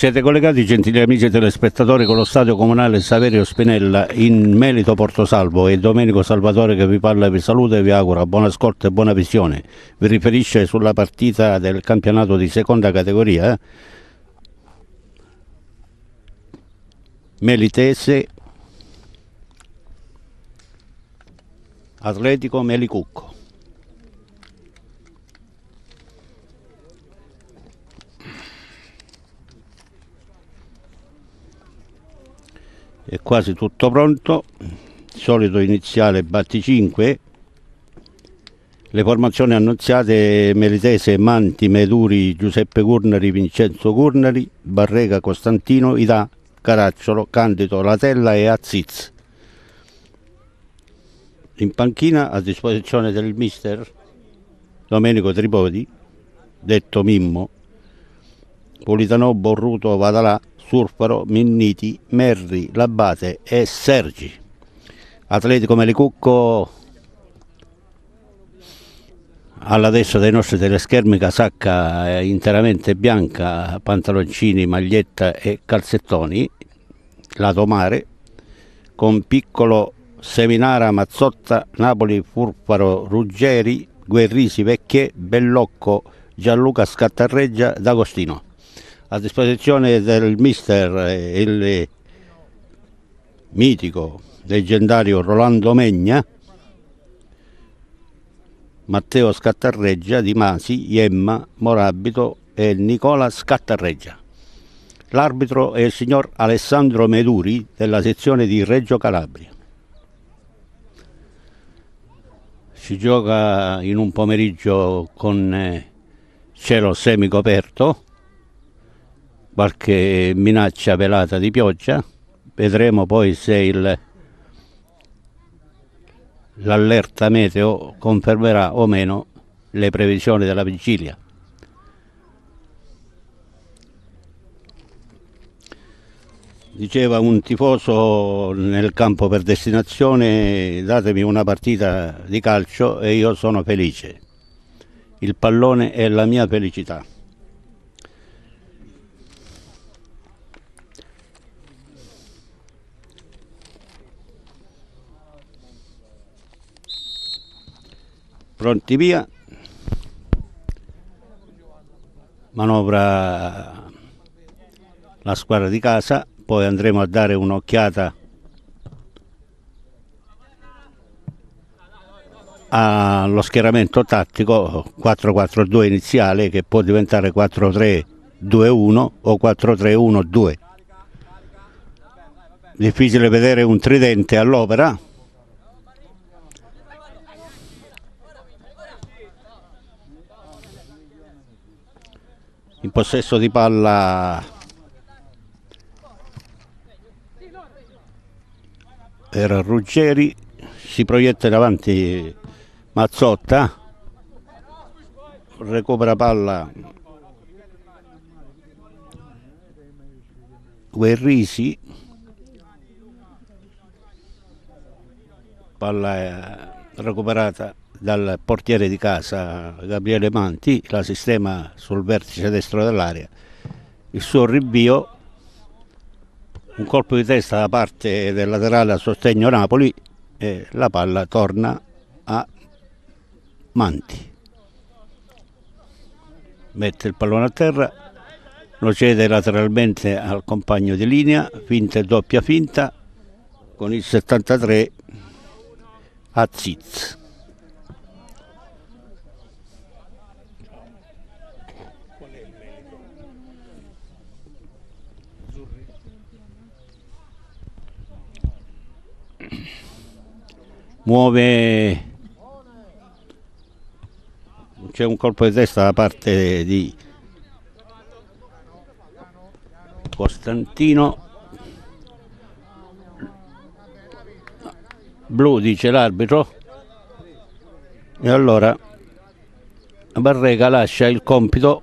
Siete collegati, gentili amici telespettatori, con lo Stadio Comunale Saverio Spinella in Melito Portosalvo, e Domenico Salvatore che vi parla e vi saluta e vi augura buon ascolto e buona visione. Vi riferisce sulla partita del campionato di seconda categoria, Melitese Atletico Melicucco. È quasi tutto pronto, solito iniziale batticinque, le formazioni annunziate: Melitese, Manti, Meduri, Giuseppe Curnari, Vincenzo Curnari, Barrega, Costantino, Idà, Caracciolo, Candido, Latella e Aziz. In panchina, a disposizione del mister Domenico Tripodi, detto Mimmo, Politano, Borruto, Vadalà, Surfaro, Minniti, Merri, Labate e Sergi. Atletico Melicucco alla destra dei nostri teleschermi, casacca interamente bianca, pantaloncini, maglietta e calzettoni, lato mare, con Piccolo, Seminara, Mazzotta, Napoli, Furfaro, Ruggeri, Guerrisi, Vecchie, Bellocco, Gianluca Scattarreggia, D'Agostino. A disposizione del mister il mitico, leggendario Rolando Megna, Matteo Scattarreggia, Di Masi, Iemma, Morabito e Nicola Scattarreggia. L'arbitro è il signor Alessandro Meduri della sezione di Reggio Calabria. Si gioca in un pomeriggio con cielo semicoperto, qualche minaccia velata di pioggia. Vedremo poi se l'allerta meteo confermerà o meno le previsioni della vigilia. Diceva un tifoso nel campo per destinazione: datemi una partita di calcio e io sono felice. Il pallone è la mia felicità. Pronti via, manovra la squadra di casa, poi andremo a dare un'occhiata allo schieramento tattico 4-4-2 iniziale, che può diventare 4-3-2-1 o 4-3-1-2. Difficile vedere un tridente all'opera. In possesso di palla era Ruggeri, si proietta davanti Mazzotta, recupera palla Guerrisi, palla recuperata dal portiere di casa Gabriele Manti, la sistema sul vertice destro dell'area, il suo rinvio, un colpo di testa da parte del laterale a sostegno Napoli e la palla torna a Manti. Mette il pallone a terra, lo cede lateralmente al compagno di linea, finta e doppia finta, con il 73 Aziz. Muove, c'è un colpo di testa da parte di Costantino. Blu, dice l'arbitro, e allora Barrega lascia il compito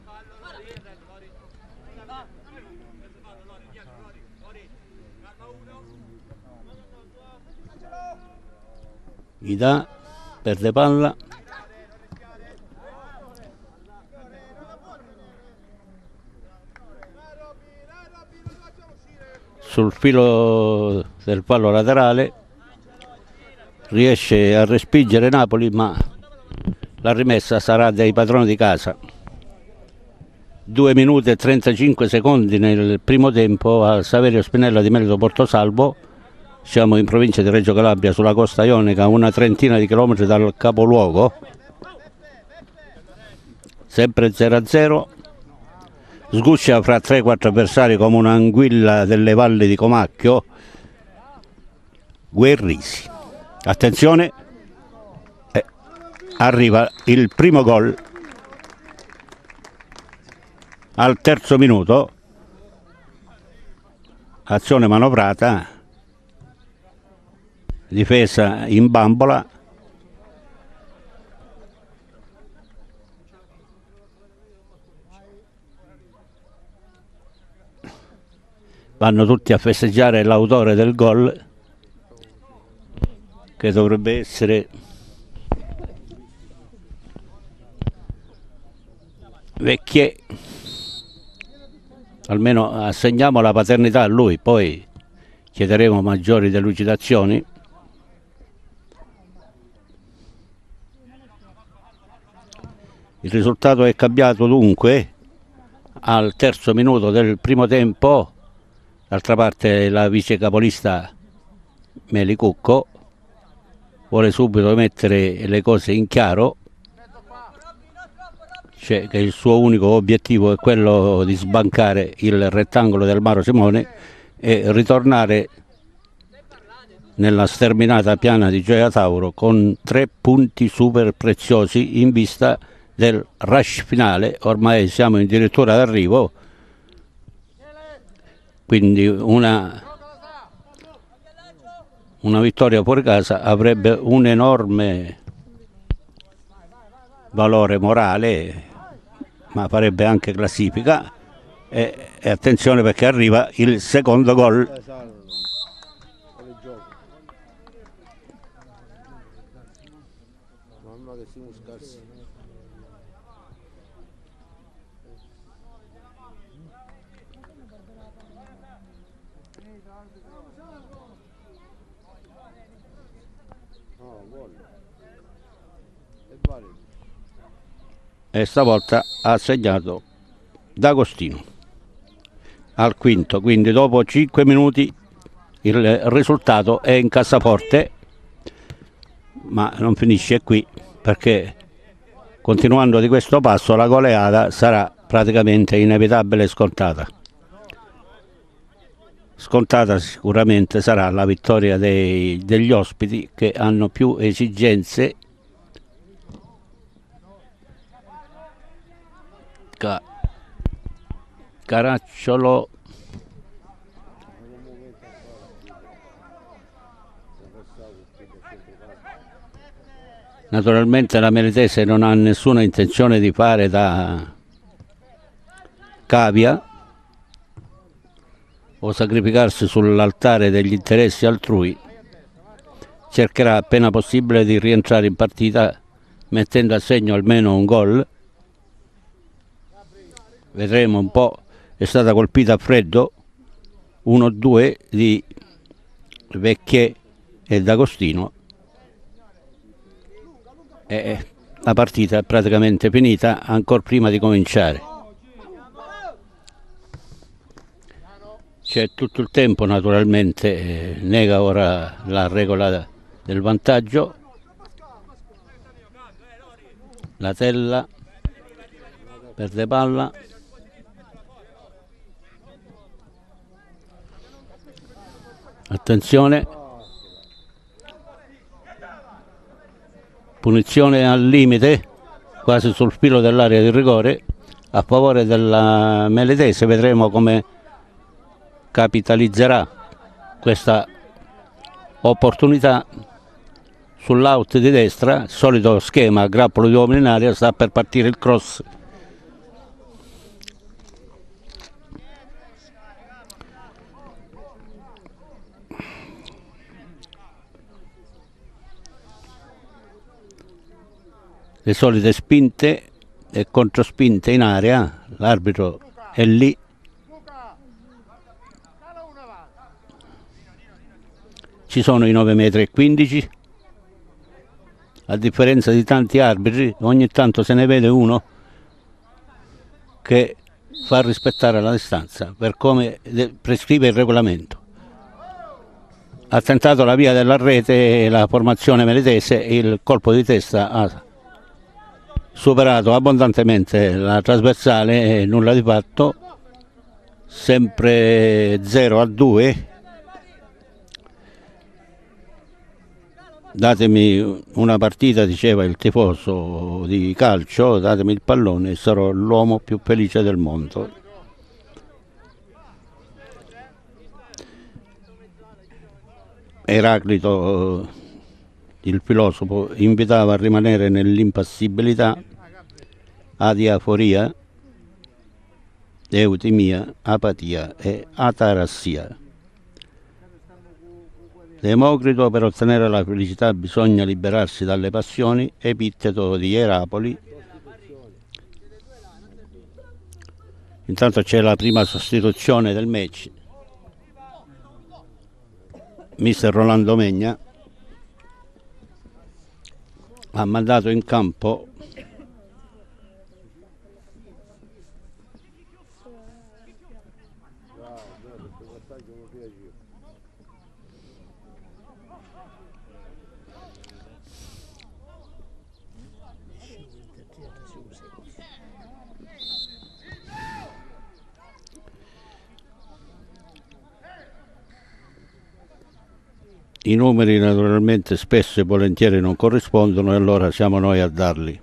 Idà, perde palla, sul filo del fallo laterale, riesce a respingere Napoli, ma la rimessa sarà dei padroni di casa. 2 minuti e 35 secondi nel primo tempo a Saverio Spinella di Melito Portosalvo. Siamo in provincia di Reggio Calabria, sulla costa ionica, una trentina di chilometri dal capoluogo. Sempre 0-0. Sguscia fra 3-4 avversari come un'anguilla delle valli di Comacchio. Guerrisi. Attenzione, arriva il primo gol al terzo minuto. Azione manovrata, difesa in bambola. Vanno tutti a festeggiare l'autore del gol, che dovrebbe essere Vecchier. Almeno assegniamo la paternità a lui, poi chiederemo maggiori delucidazioni. Il risultato è cambiato dunque al terzo minuto del primo tempo. D'altra parte la vice capolista Melicucco vuole subito mettere le cose in chiaro, cioè che il suo unico obiettivo è quello di sbancare il rettangolo del Maro Simone e ritornare nella sterminata piana di Gioia Tauro con 3 punti super preziosi in vista del rush finale. Ormai siamo addirittura d'arrivo, quindi una vittoria fuori casa avrebbe un enorme valore morale, ma farebbe anche classifica. E attenzione, perché arriva il secondo gol. E stavolta ha segnato D'Agostino al quinto, quindi dopo 5 minuti il risultato è in cassaforte, ma non finisce qui, perché continuando di questo passo la goleada sarà praticamente inevitabile e scontata. Scontata sicuramente sarà la vittoria degli ospiti, che hanno più esigenze. Caracciolo, naturalmente la Meritese non ha nessuna intenzione di fare da cavia o sacrificarsi sull'altare degli interessi altrui. Cercherà appena possibile di rientrare in partita mettendo a segno almeno un gol. Vedremo un po'. È stata colpita a freddo, 1-2 di Vecchier e D'Agostino, e la partita è praticamente finita ancora prima di cominciare. C'è tutto il tempo, naturalmente nega ora la regola del vantaggio. La Tella perde palla. Attenzione, punizione al limite, quasi sul filo dell'area di rigore, a favore della Meletese. Vedremo come capitalizzerà questa opportunità. Sull'out di destra, solito schema, grappolo di uomini in aria, sta per partire il cross. Le solite spinte e controspinte in area, l'arbitro è lì. ci sono i 9,15 m, a differenza di tanti arbitri, ogni tanto se ne vede uno che fa rispettare la distanza per come prescrive il regolamento. Ha tentato la via della rete e la formazione meletese, il colpo di testa ha superato abbondantemente la trasversale e nulla di fatto, sempre 0-2. Datemi una partita, diceva il tifoso di calcio, datemi il pallone e sarò l'uomo più felice del mondo. Eraclito, il filosofo, invitava a rimanere nell'impassibilità, adiaforia, eutimia, apatia e atarassia. Democrito: per ottenere la felicità bisogna liberarsi dalle passioni. Epitteto di Erapoli. Intanto c'è la prima sostituzione del match. Mister Rolando Megna ha mandato in campo i numeri, naturalmente spesso e volentieri non corrispondono e allora siamo noi a darli.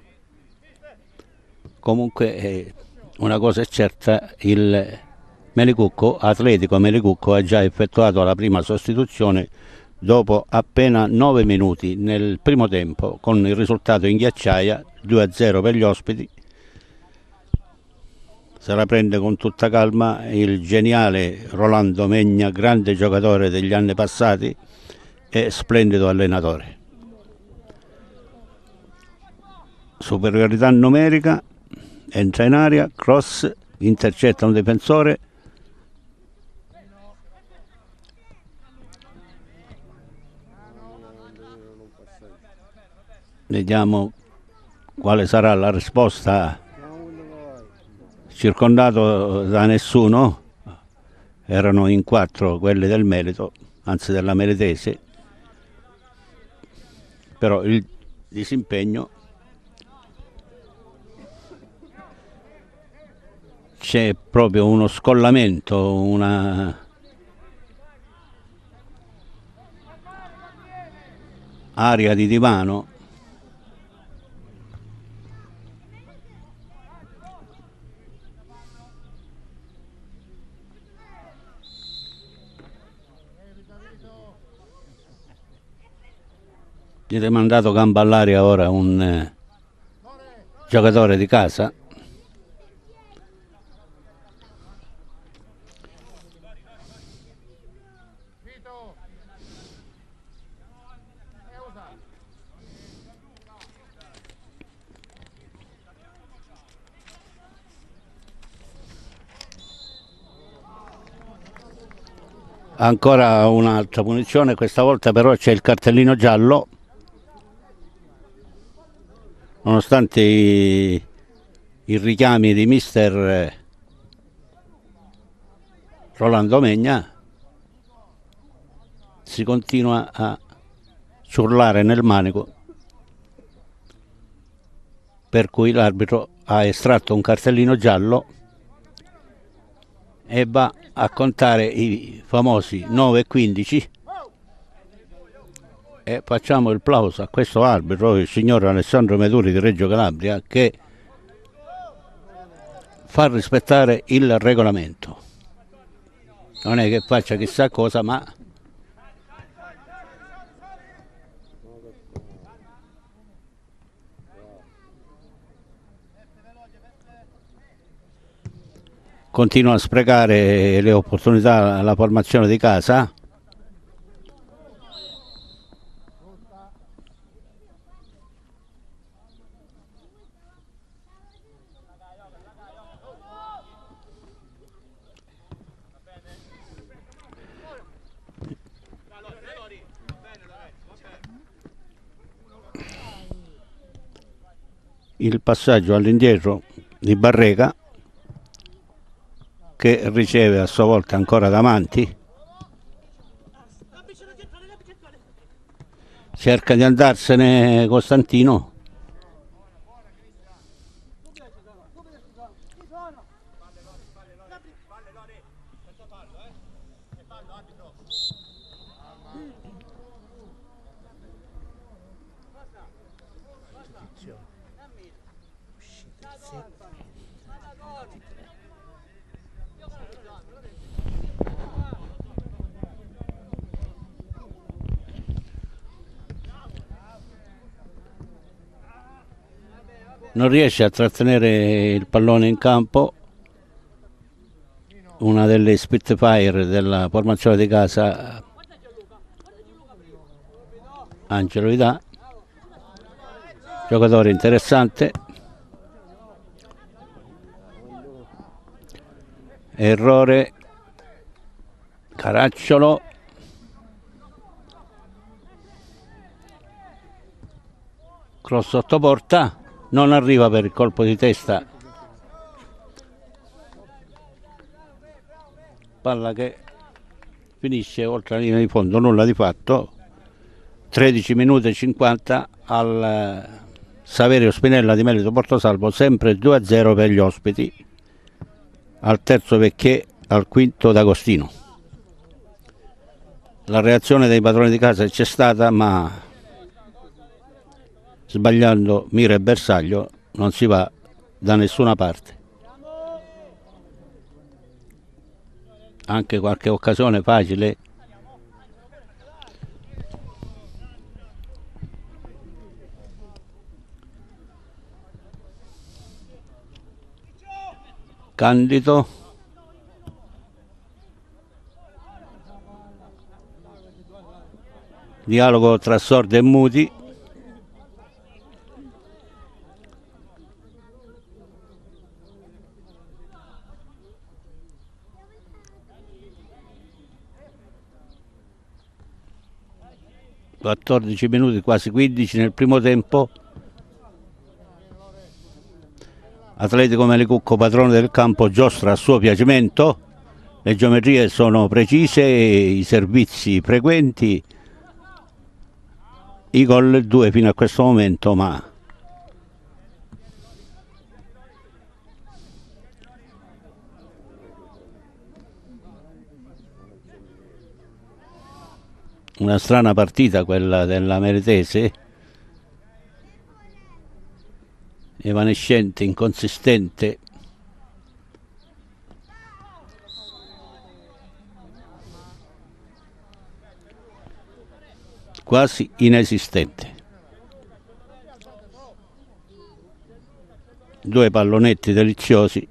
Comunque una cosa è certa, il Melicucco, Atletico Melicucco, ha già effettuato la prima sostituzione dopo appena 9 minuti nel primo tempo, con il risultato in ghiacciaia 2-0 per gli ospiti. Se la prende con tutta calma il geniale Rolando Megna, grande giocatore degli anni passati e splendido allenatore. Superiorità numerica, entra in aria, cross, intercetta un difensore, vediamo quale sarà la risposta. Circondato da nessuno, erano in 4 quelli del Meleto, anzi della Meletese, però il disimpegno, c'è proprio uno scollamento, una aria di divano. Viene mandato gamba all'aria ora un giocatore di casa. Ancora un'altra punizione, questa volta però c'è il cartellino giallo, nonostante i richiami di mister Rolando Megna, si continua a ciurlare nel manico, per cui l'arbitro ha estratto un cartellino giallo e va a contare i famosi 9,15 e facciamo il plauso a questo arbitro, il signor Alessandro Meduri di Reggio Calabria, che fa rispettare il regolamento. Non è che faccia chissà cosa, ma continua a sprecare le opportunità alla formazione di casa. il passaggio all'indietro di Barreca, che riceve a sua volta ancora davanti, cerca di andarsene Costantino, non riesce a trattenere il pallone in campo. Una delle Spitfire della formazione di casa, Angelo Vidà, giocatore interessante. Errore Caracciolo, cross sotto porta, non arriva per il colpo di testa, palla che finisce oltre la linea di fondo, nulla di fatto. 13 minuti e 50 al Saverio Spinella di Melito Portosalvo, sempre 2-0 per gli ospiti, al terzo Vecchiè, al quinto D'Agostino. La reazione dei padroni di casa c'è stata, ma sbagliando mira e bersaglio non si va da nessuna parte. Anche qualche occasione facile Candido, dialogo tra sordi e muti. (14 minuti, quasi 15 nel primo tempo). Atletico Melicucco, padrone del campo, giostra a suo piacimento, le geometrie sono precise, i servizi frequenti, i gol 2 fino a questo momento, ma una strana partita quella della Meritese, evanescente, inconsistente. Quasi inesistente. Due pallonetti deliziosi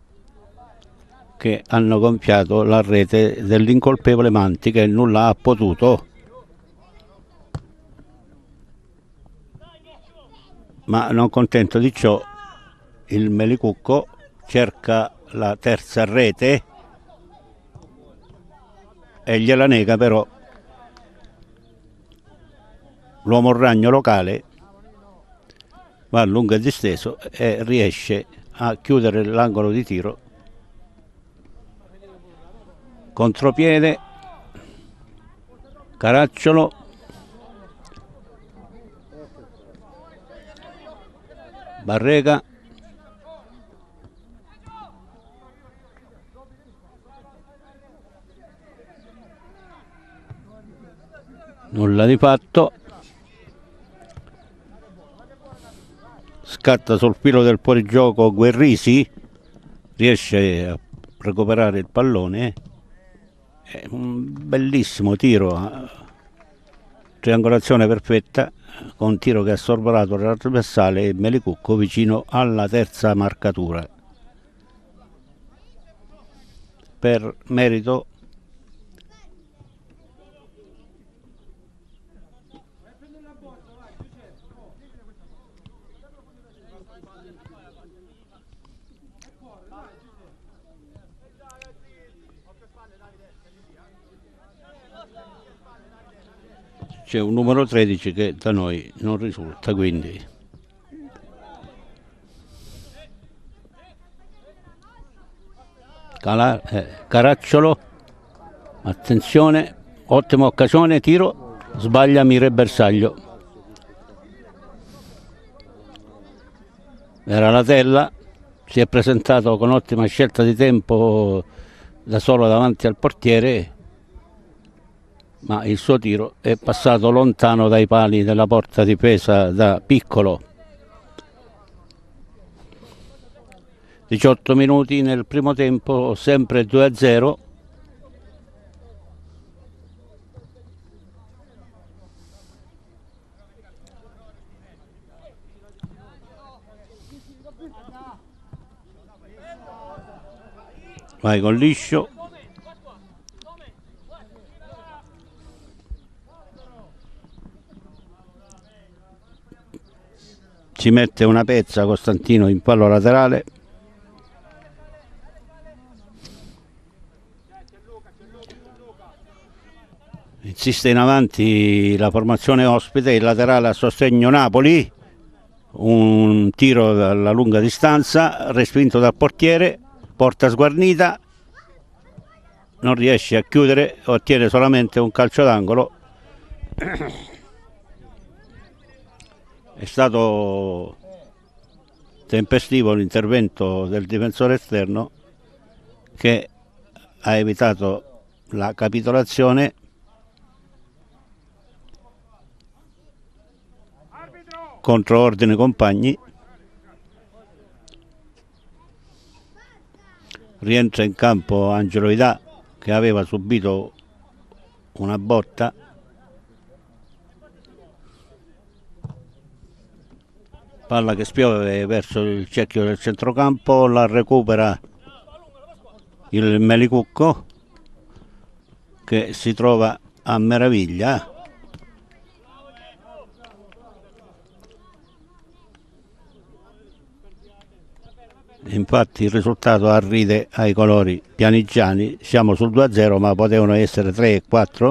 che hanno gonfiato la rete dell'incolpevole Manti, che nulla ha potuto, ma non contento di ciò il Melicucco cerca la terza rete e gliela nega però l'uomo ragno locale, va a lungo e disteso e riesce a chiudere l'angolo di tiro. Contropiede Caracciolo, Barreca, nulla di fatto, scatta sul filo del fuorigioco Guerrisi, riesce a recuperare il pallone, è un bellissimo tiro, triangolazione perfetta, con un tiro che ha sorvolato la trasversale e Melicucco vicino alla terza marcatura. Per merito c'è un numero 13 che da noi non risulta, quindi Caracciolo, attenzione, ottima occasione, tiro, sbaglia Miro e Bersaglio. Era la Tella, si è presentato con ottima scelta di tempo da solo davanti al portiere, ma il suo tiro è passato lontano dai pali della porta difesa da Piccolo. 18 minuti nel primo tempo, sempre 2-0. Vai con liscio. Ci mette una pezza Costantino in fallo laterale. Insiste in avanti la formazione ospite, il laterale a sostegno Napoli, un tiro dalla lunga distanza, respinto dal portiere, porta sguarnita, non riesce a chiudere, ottiene solamente un calcio d'angolo. È stato tempestivo l'intervento del difensore esterno che ha evitato la capitolazione. Contro ordine compagni, rientra in campo Angelo Idà che aveva subito una botta. Palla che spiove verso il cerchio del centrocampo, la recupera il Melicucco che si trova a meraviglia. Infatti il risultato arride ai colori pianigiani, siamo sul 2-0 ma potevano essere 3 e 4.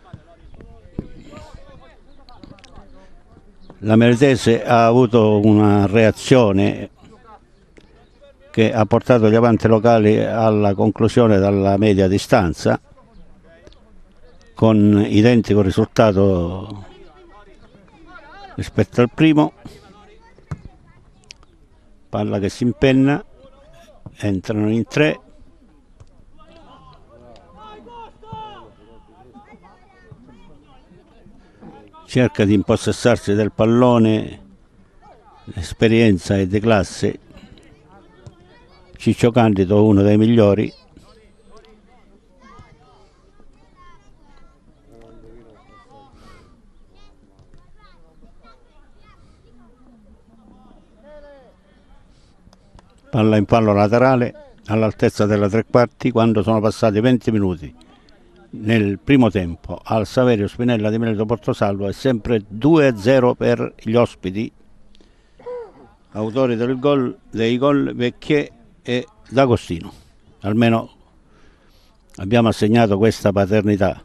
La Meritese ha avuto una reazione che ha portato gli avanti locali alla conclusione dalla media distanza con identico risultato rispetto al primo. Palla che si impenna, entrano in 3. Cerca di impossessarsi del pallone, esperienza e di classe. Ciccio Candido, uno dei migliori. Palla in fallo laterale all'altezza della tre quarti quando sono passati 20 minuti. Nel primo tempo al Saverio Spinella di Mileto Portosalvo è sempre 2-0 per gli ospiti. Autori dei gol Vecchie e D'Agostino. Almeno abbiamo assegnato questa paternità.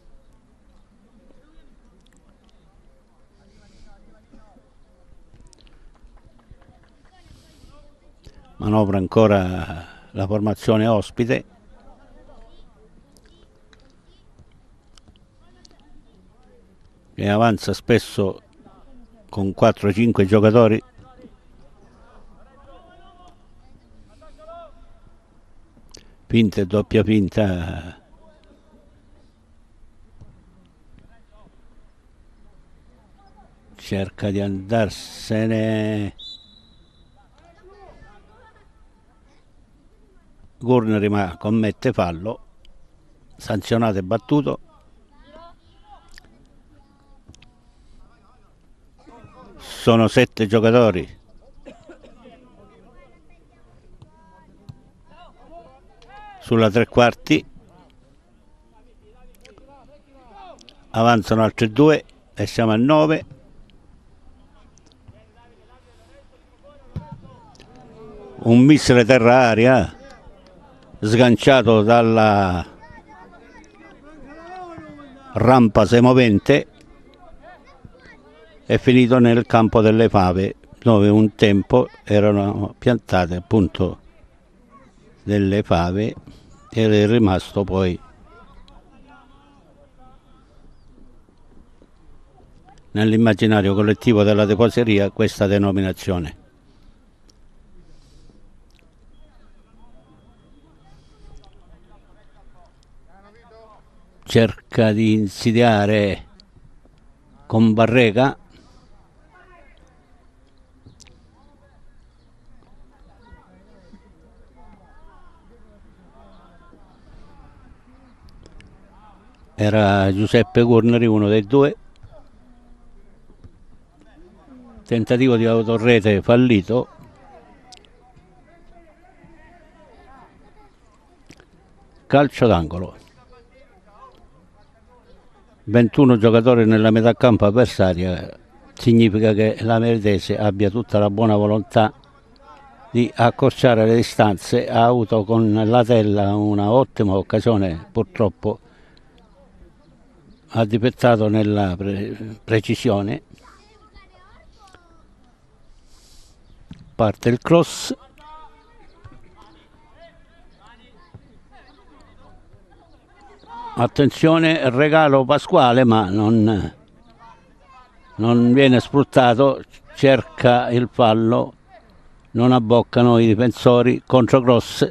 Manovra ancora la formazione ospite. Che avanza spesso con 4-5 giocatori. Finta e doppia finta. Cerca di andarsene. Gurneri ma commette fallo, sanzionato e battuto. Sono 7 giocatori. Sulla tre quarti. Avanzano altri 2 e siamo a 9. Un missile terra-aria sganciato dalla rampa semovente è finito nel campo delle Fave, dove un tempo erano piantate appunto delle fave ed è rimasto poi nell'immaginario collettivo della tifoseria questa denominazione. Cerca di insidiare con Barrega, era Giuseppe Gurneri, uno dei due. Tentativo di autorrete fallito. Calcio d'angolo. 21 giocatori nella metà campo avversaria, significa che la Meritese abbia tutta la buona volontà di accorciare le distanze. Ha avuto con la Tella una ottima occasione, purtroppo ha difettato nella precisione. Parte il cross. Attenzione, regalo Pasquale, ma non viene sfruttato, cerca il fallo, non abboccano i difensori, controcross.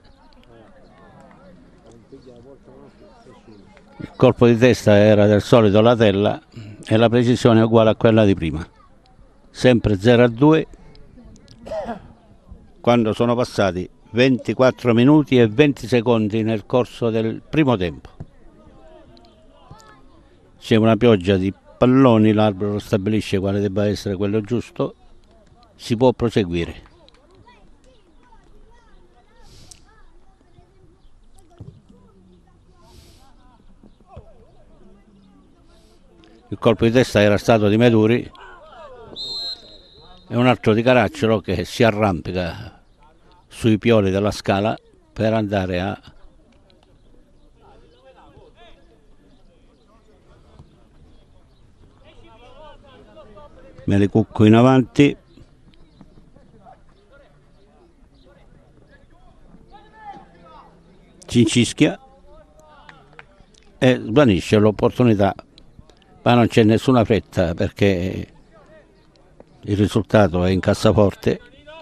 Il colpo di testa era del solito la Tella e la precisione è uguale a quella di prima. Sempre 0-2 quando sono passati 24 minuti e 20 secondi nel corso del primo tempo. C'è una pioggia di palloni, l'arbitro stabilisce quale debba essere quello giusto, si può proseguire. Il colpo di testa era stato di Meduri e un altro di Caracciolo che si arrampica sui pioli della scala per andare a Melicucco in avanti, cincischia e svanisce l'opportunità, ma non c'è nessuna fretta perché il risultato è in cassaforte.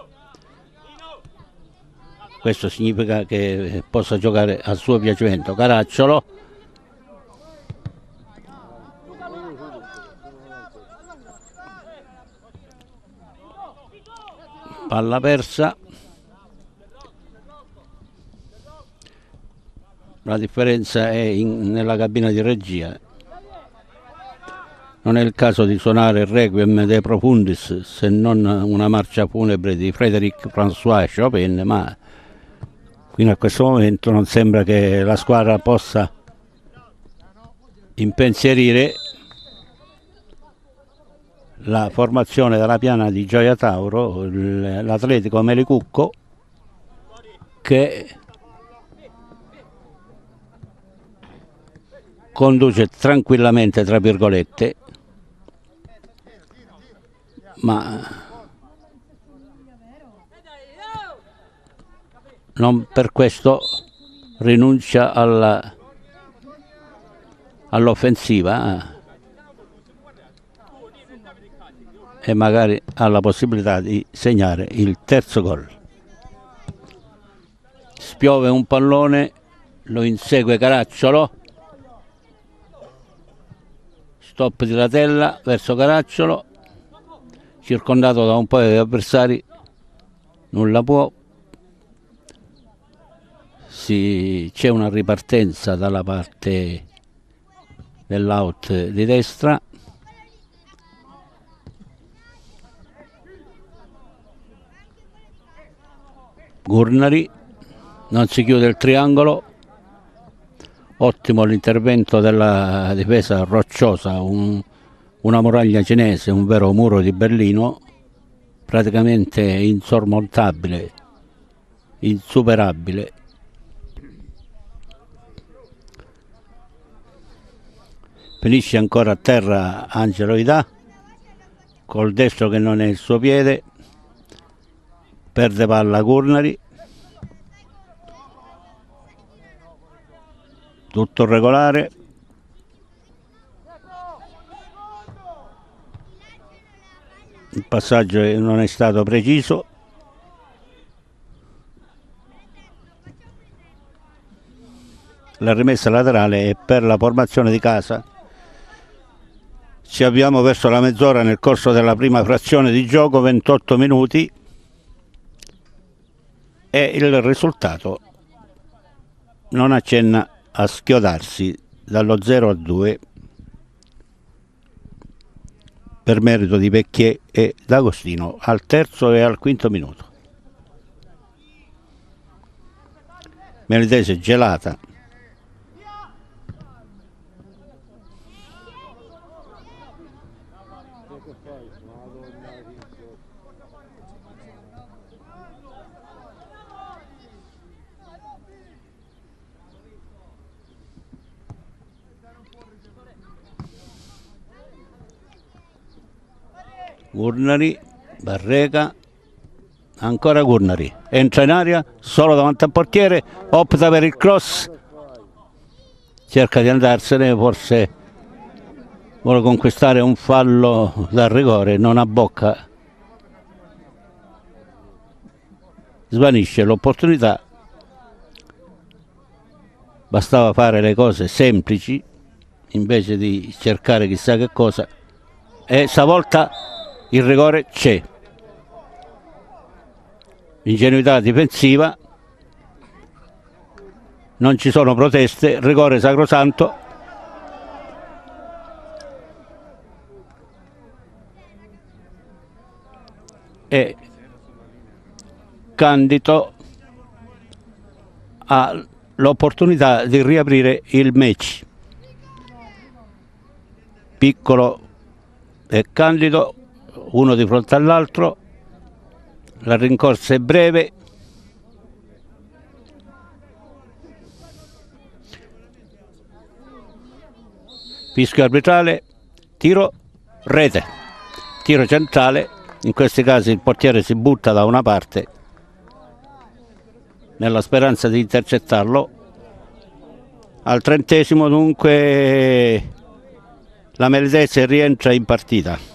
Questo significa che possa giocare a suo piacimento. Caracciolo, palla persa. La differenza è nella cabina di regia. Non è il caso di suonare il Requiem de Profundis, se non una marcia funebre di Frédéric François Chopin, ma fino a questo momento non sembra che la squadra possa impensierire la formazione della piana di Gioia Tauro, l'Atletico Melicucco, che conduce tranquillamente, tra virgolette, ma non per questo rinuncia all'offensiva e magari ha la possibilità di segnare il terzo gol. Spiove un pallone, lo insegue Caracciolo, stop di Latella verso Caracciolo, circondato da un paio di avversari, nulla può. C'è una ripartenza dalla parte dell'out di destra. Gurnari, non si chiude il triangolo, ottimo l'intervento della difesa rocciosa, una muraglia cinese, un vero muro di Berlino, praticamente insormontabile, insuperabile. Finisce ancora a terra Angelo Idà, col destro che non è il suo piede, perde palla Gurnari, tutto regolare. Il passaggio non è stato preciso. La rimessa laterale è per la formazione di Casa. Ci avviamo verso la mezz'ora nel corso della prima frazione di gioco, 28 minuti, e il risultato non accenna a schiodarsi dallo 0-2 per merito di Vecchier e D'Agostino al terzo e al quinto minuto. Melitese gelata. Gurnari, Barreca, ancora Gurnari, entra in aria, solo davanti al portiere, opta per il cross, cerca di andarsene, forse vuole conquistare un fallo dal rigore, non abbocca, svanisce l'opportunità. Bastava fare le cose semplici invece di cercare chissà che cosa, e stavolta il rigore c'è. Ingenuità difensiva, non ci sono proteste, rigore sacrosanto. E Candido ha l'opportunità di riaprire il match. Piccolo e Candido, uno di fronte all'altro, la rincorsa è breve, fischio arbitrale, tiro, rete, tiro centrale. In questi casi il portiere si butta da una parte nella speranza di intercettarlo. Al 30° dunque la Melitese rientra in partita.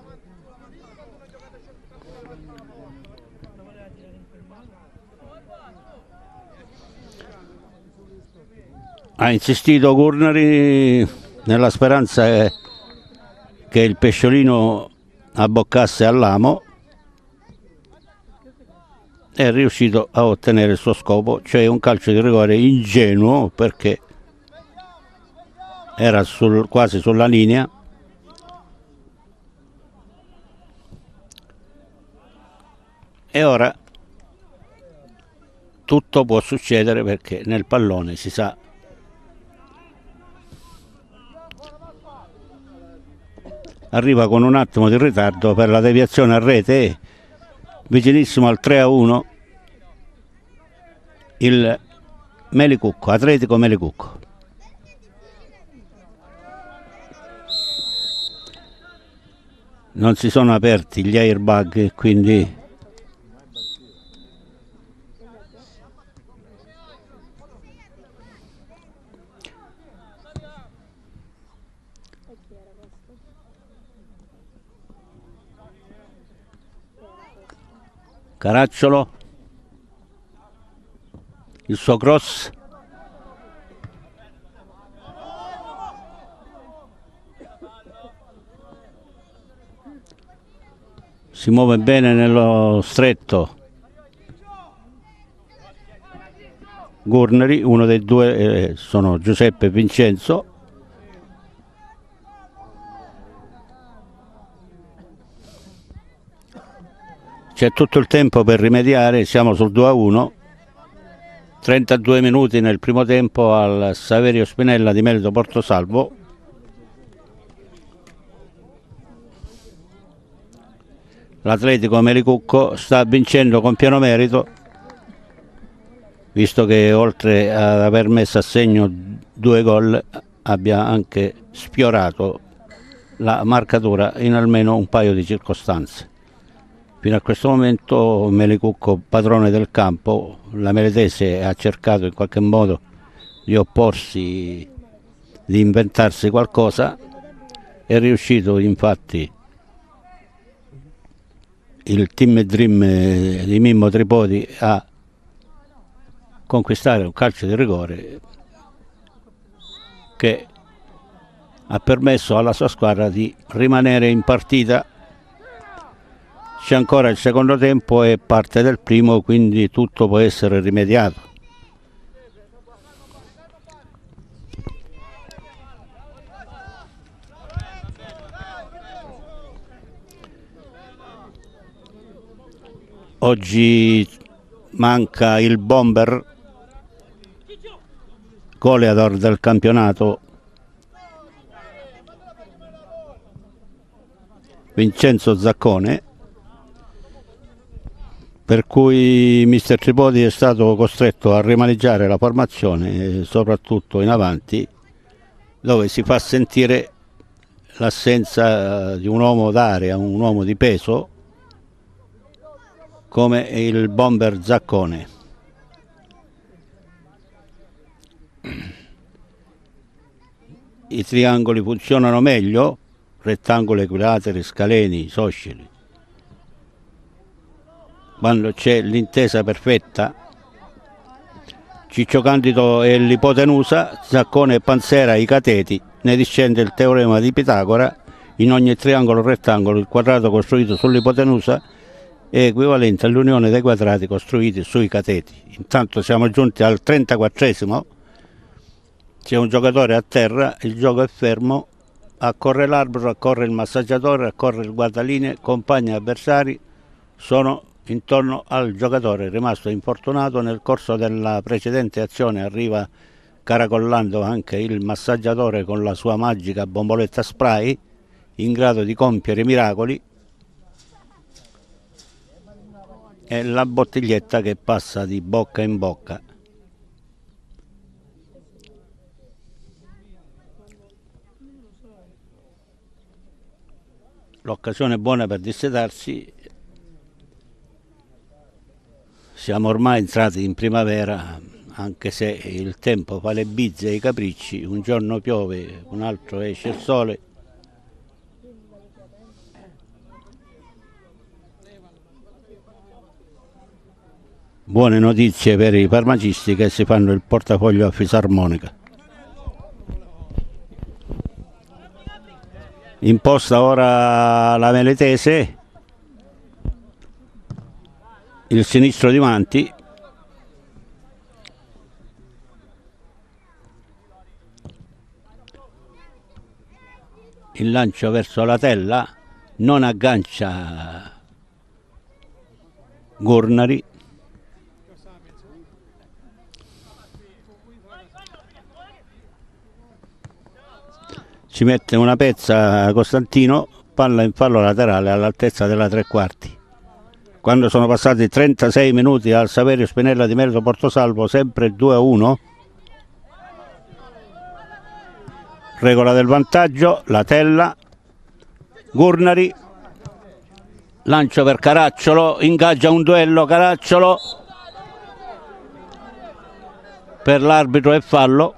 Ha insistito Gurnari nella speranza che il pesciolino abboccasse all'amo, è riuscito a ottenere il suo scopo, cioè un calcio di rigore ingenuo, perché era quasi sulla linea. E ora tutto può succedere, perché nel pallone si sa. Arriva con un attimo di ritardo per la deviazione a rete, vicinissimo al 3-1 il Melicucco, Atletico Melicucco. Non si sono aperti gli airbag, quindi Caracciolo, il suo cross, si muove bene nello stretto Gurnari, uno dei due sono Giuseppe e Vincenzo. C'è tutto il tempo per rimediare, siamo sul 2-1, 32 minuti nel primo tempo al Saverio Spinella di Melito Portosalvo. L'Atletico Melicucco sta vincendo con pieno merito, visto che oltre ad aver messo a segno 2 gol abbia anche sfiorato la marcatura in almeno un paio di circostanze. Fino a questo momento Melicucco padrone del campo, la Melitese ha cercato in qualche modo di opporsi, di inventarsi qualcosa. È riuscito infatti il Team Dream di Mimmo Tripodi a conquistare un calcio di rigore che ha permesso alla sua squadra di rimanere in partita. C'è ancora il secondo tempo e parte del primo, quindi tutto può essere rimediato. Oggi manca il bomber goleador del campionato, Vincenzo Zaccone, per cui mister Tripodi è stato costretto a rimaneggiare la formazione, soprattutto in avanti, dove si fa sentire l'assenza di un uomo d'area, un uomo di peso come il bomber Zaccone. I triangoli funzionano meglio, rettangoli, equilateri, scaleni, isosceli. Quando c'è l'intesa perfetta, Ciccio Candido e l'ipotenusa, Zaccone e Panzera i cateti, ne discende il teorema di Pitagora: in ogni triangolo o rettangolo il quadrato costruito sull'ipotenusa è equivalente all'unione dei quadrati costruiti sui cateti. Intanto siamo giunti al 34esimo, c'è un giocatore a terra, il gioco è fermo, accorre l'arbitro, accorre il massaggiatore, accorre il guardalinee, compagni e avversari sono intorno al giocatore rimasto infortunato. Nel corso della precedente azione arriva caracollando anche il massaggiatore con la sua magica bomboletta spray, in grado di compiere miracoli, e la bottiglietta che passa di bocca in bocca. L'occasione è buona per dissetarsi. Siamo ormai entrati in primavera, anche se il tempo fa le bizze e i capricci, un giorno piove, un altro esce il sole. Buone notizie per i farmacisti che si fanno il portafoglio a fisarmonica. Imposta ora la Meletese, il sinistro di Manti, il lancio verso la tella, non aggancia Gurnari, ci mette una pezza Costantino, palla in fallo laterale all'altezza della tre quarti. Quando sono passati 36 minuti al Saverio Spinella di Merito Portosalvo, sempre 2-1. Regola del vantaggio, la tella, Gurnari, lancio per Caracciolo, ingaggia un duello Caracciolo, per l'arbitro è fallo.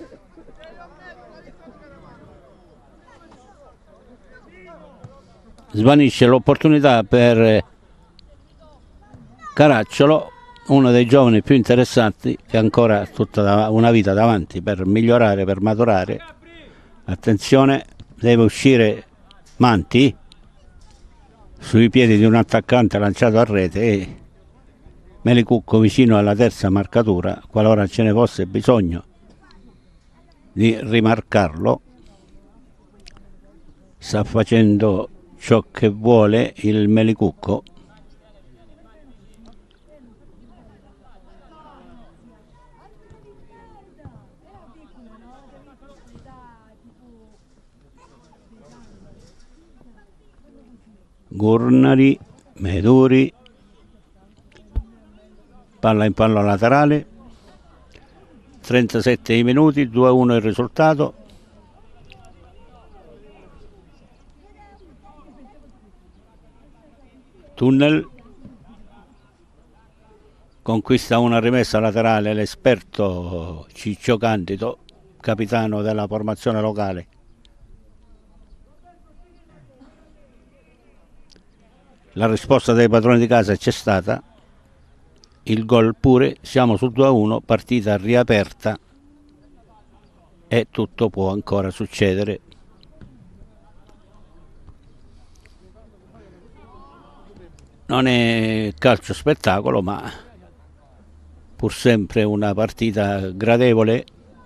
Svanisce l'opportunità per Caracciolo, uno dei giovani più interessanti che ha ancora tutta una vita davanti per migliorare, per maturare. Attenzione, deve uscire Manti sui piedi di un attaccante lanciato a rete e Melicucco vicino alla terza marcatura, qualora ce ne fosse bisogno di rimarcarlo. Sta facendo ciò che vuole il Melicucco. Gurnari, Meduri, palla in palla laterale, 37 minuti, 2-1 il risultato. Tunnel, conquista una rimessa laterale l'esperto Ciccio Candido, capitano della formazione locale. La risposta dei padroni di casa c'è stata, il gol pure, siamo sul 2-1, partita riaperta e tutto può ancora succedere. Non è calcio spettacolo, ma pur sempre una partita gradevole,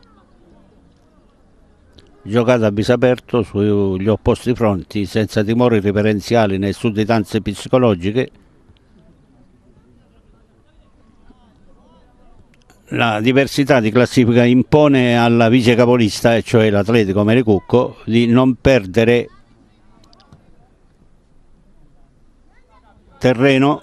giocata a viso aperto sugli opposti fronti, senza timori reverenziali né sudditanze psicologiche. La diversità di classifica impone alla vice capolista, e cioè l'Atletico Mericucco, di non perdere terreno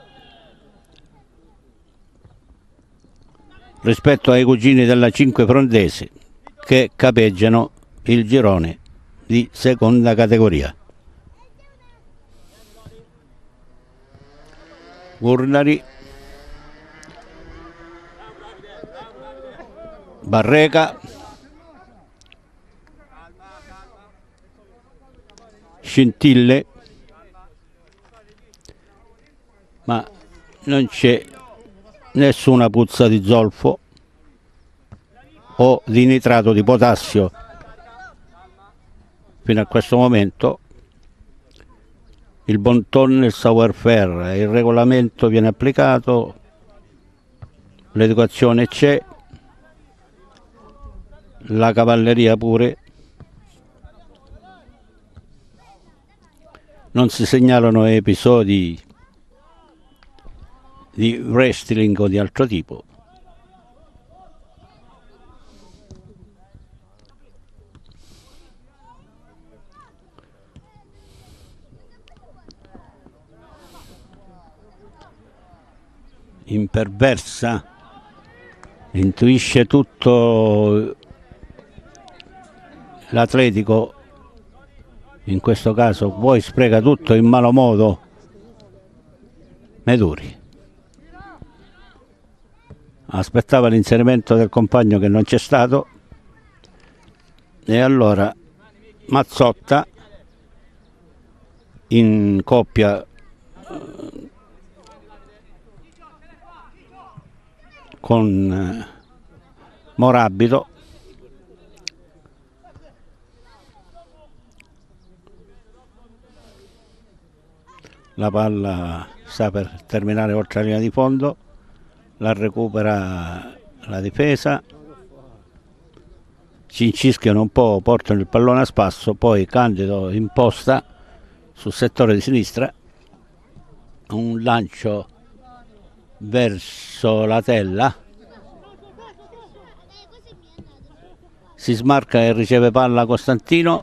rispetto ai cugini della Cinque Frondesi, che capeggiano il girone di seconda categoria. Gurnari, Barreca, scintille, ma non c'è nessuna puzza di zolfo o di nitrato di potassio fino a questo momento. Il bon ton, il savoir-faire, il regolamento viene applicato, l'educazione c'è, la cavalleria pure. Non si segnalano episodi di wrestling o di altro tipo. Imperversa, intuisce tutto l'Atletico, in questo caso poi spreca tutto in malo modo Meduri. Aspettava l'inserimento del compagno che non c'è stato, e allora Mazzotta in coppia con Morabito. La palla sta per terminare oltre la linea di fondo, la recupera la difesa, ci incischiano un po', portano il pallone a spasso, poi Candido imposta sul settore di sinistra, un lancio verso la tella, si smarca e riceve palla Costantino,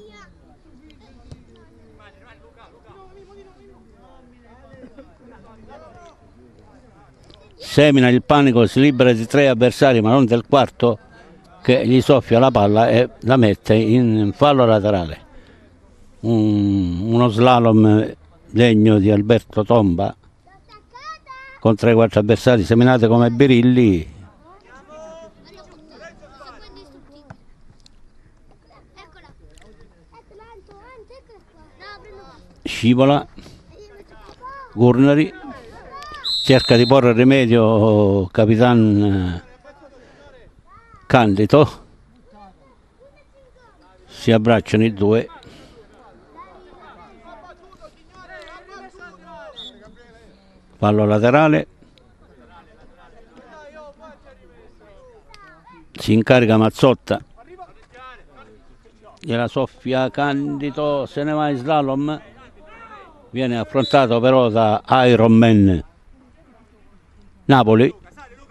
semina il panico, si libera di 3 avversari ma non del quarto, che gli soffia la palla e la mette in fallo laterale. Uno slalom degno di Alberto Tomba con 3-4 avversari seminati come birilli. Scivola Gurnari, cerca di porre rimedio Capitan Candido, si abbracciano i due. Fallo laterale, si incarica Mazzotta, gliela soffia Candido, se ne va in slalom, viene affrontato però da Iron Man Napoli.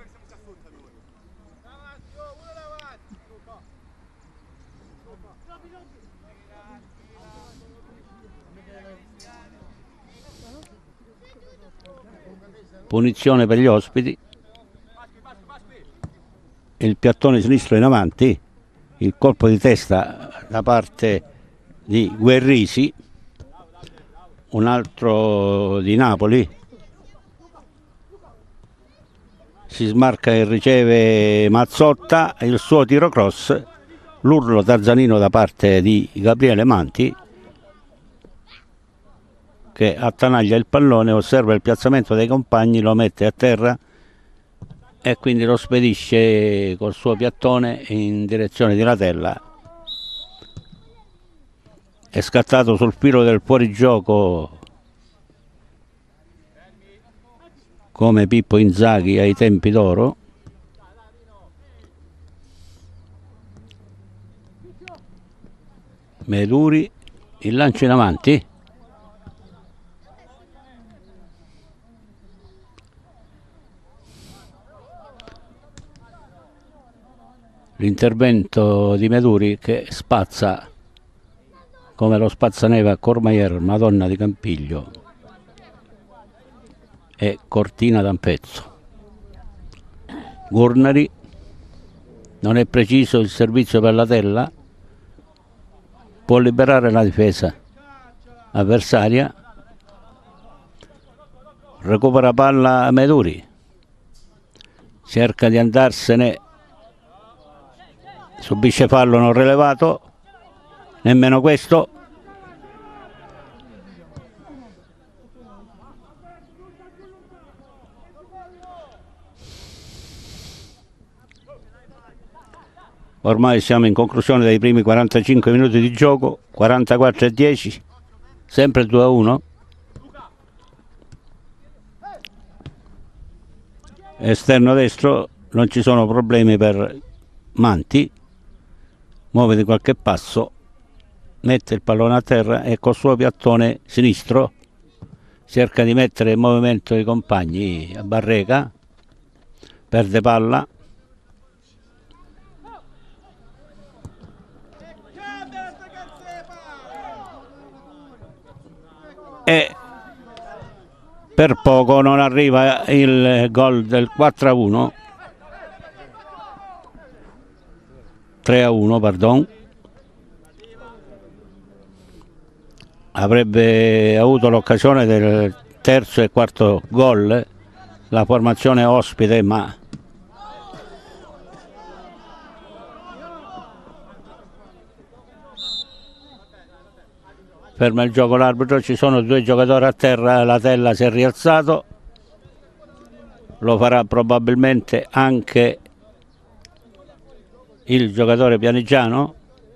Punizione per gli ospiti, il piattone sinistro in avanti, il colpo di testa da parte di Guerrisi, un altro di Napoli, si smarca e riceve Mazzotta, il suo tiro cross, l'urlo tarzanino da parte di Gabriele Manti, che attanaglia il pallone, osserva il piazzamento dei compagni, lo mette a terra e quindi lo spedisce col suo piattone in direzione di Latella. È scattato sul filo del fuorigioco come Pippo Inzaghi ai tempi d'oro. Meduri, il lancio in avanti. L'intervento di Meduri che spazza come lo spazzaneve a Courmayeur, Madonna di Campiglio e Cortina d'Ampezzo. Gurnari, non è preciso il servizio per Latella, può liberare la difesa avversaria, recupera palla Meduri, cerca di andarsene, subisce fallo non rilevato, nemmeno questo. Ormai siamo in conclusione dei primi 45 minuti di gioco, 44-10, sempre 2-1. Esterno destro, non ci sono problemi per Manti, muove di qualche passo, mette il pallone a terra e col suo piattone sinistro cerca di mettere in movimento i compagni a Barreca, perde palla e per poco non arriva il gol del 4-1, 3-1, pardon. Avrebbe avuto l'occasione del terzo e quarto gol la formazione ospite, ma ferma il gioco l'arbitro. Ci sono due giocatori a terra, Latella si è rialzato, lo farà probabilmente anche il giocatore pianigiano.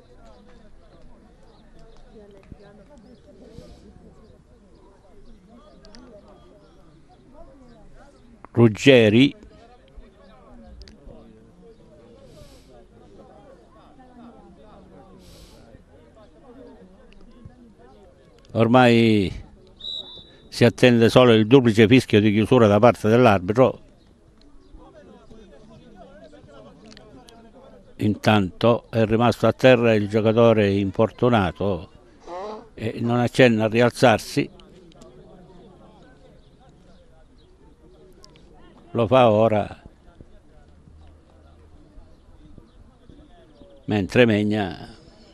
Ruggeri, ormai si attende solo il duplice fischio di chiusura da parte dell'arbitro. Intanto è rimasto a terra il giocatore infortunato e non accenna a rialzarsi. Lo fa ora, mentre Megna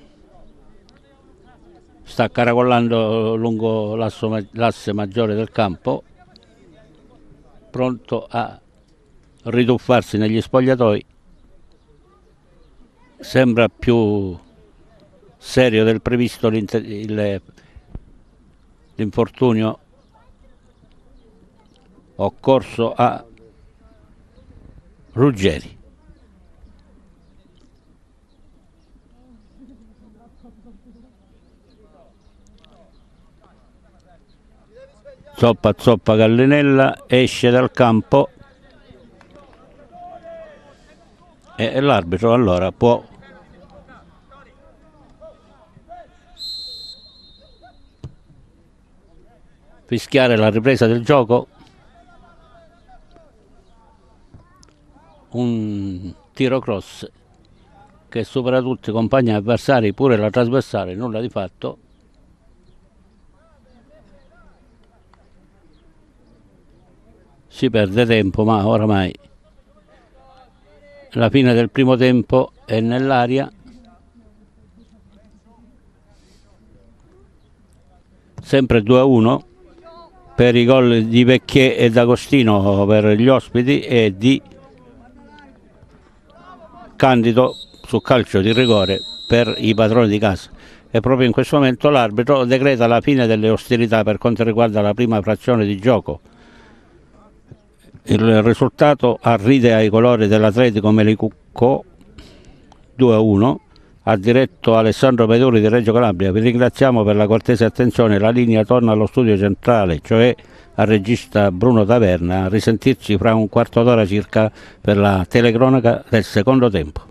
sta caracollando lungo l'asse maggiore del campo, pronto a rituffarsi negli spogliatoi. Sembra più serio del previsto l'infortunio occorso a Ruggeri. Zoppa Gallinella, esce dal campo e l'arbitro allora può fischiare la ripresa del gioco. Un tiro cross che supera tutti i compagni avversari, pure la trasversale, nulla di fatto. Si perde tempo, ma oramai la fine del primo tempo è nell'aria. Sempre 2-1 per i gol di Vecchier e D'Agostino per gli ospiti e di candido su calcio di rigore per i padroni di casa. E proprio in questo momento l'arbitro decreta la fine delle ostilità per quanto riguarda la prima frazione di gioco. Il risultato arride ai colori dell'Atletico Melicucco 2-1, ha diretto Alessandro Peduri di Reggio Calabria. Vi ringraziamo per la cortese attenzione. La linea torna allo studio centrale, cioè al regista Bruno Taverna. A risentirci fra un quarto d'ora circa per la telecronaca del secondo tempo.